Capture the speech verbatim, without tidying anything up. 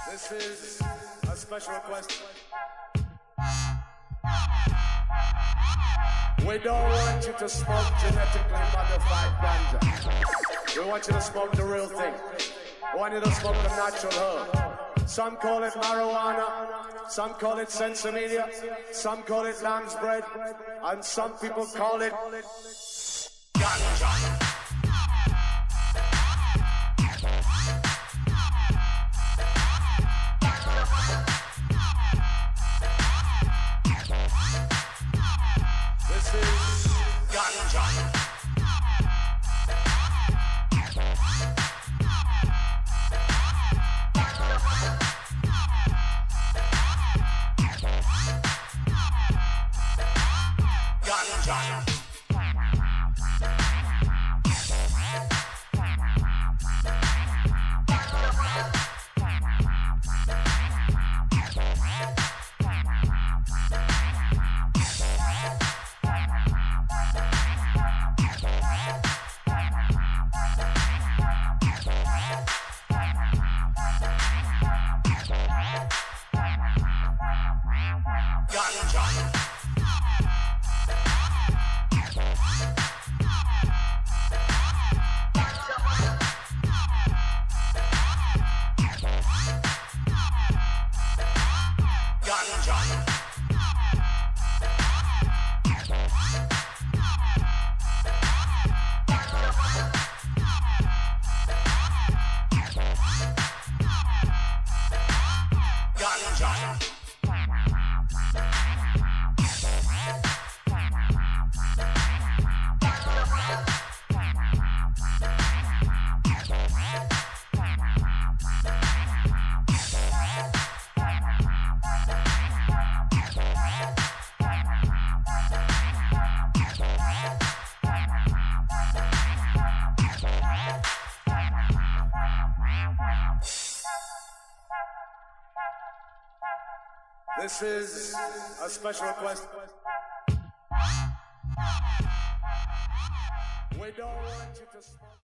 This is a special request. We don't want you to smoke genetically modified ganja. We want you to smoke the real thing. We want you to smoke the natural herb. Some call it marijuana, some call it sensimedia, some call it lamb's bread, and some people call it ganja. This is ganja. This is a special request. We don't want you to smoke.